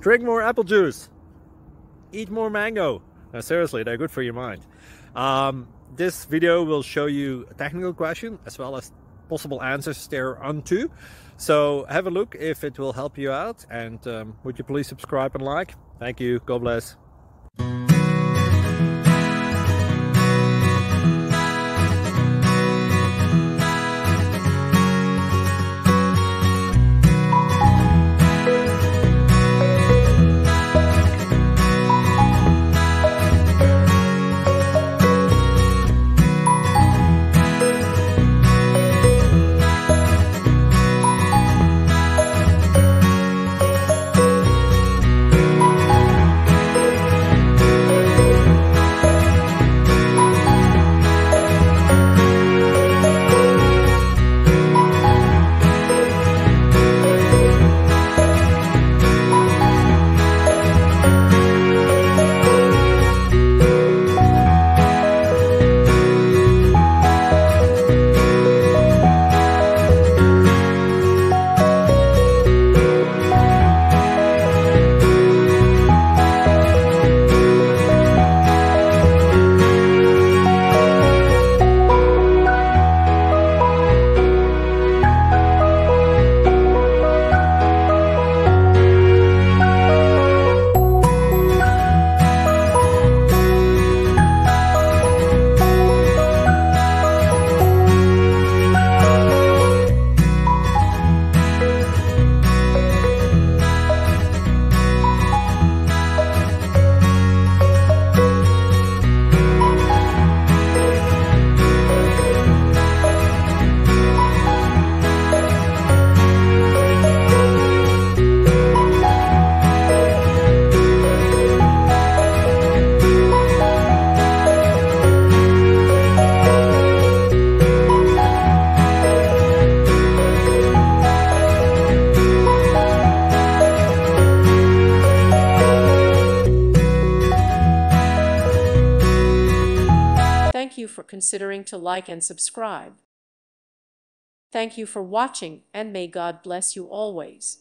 Drink more apple juice. Eat more mango. No, seriously, they're good for your mind. This video will show you a technical question as well as possible answers thereunto. So have a look if it will help you out, and would you please subscribe and like? Thank you. God bless. Thank you for considering to like and subscribe. Thank you for watching, and may God bless you always.